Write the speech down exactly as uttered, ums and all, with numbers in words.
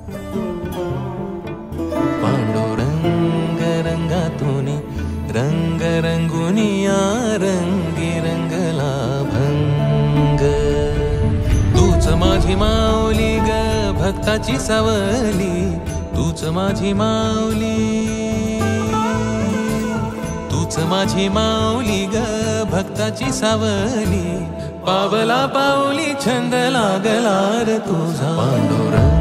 पांडुरंग रंगातून रंग रंगुनिया रंगी रंगला भंग. तूच माझी माऊली ग भक्ताची सावली, तूच माझी माऊली, तूच माझी माऊली ग भक्ताची सावली. पावला पाऊली छंद लागला रे तुझा. पांडुरंग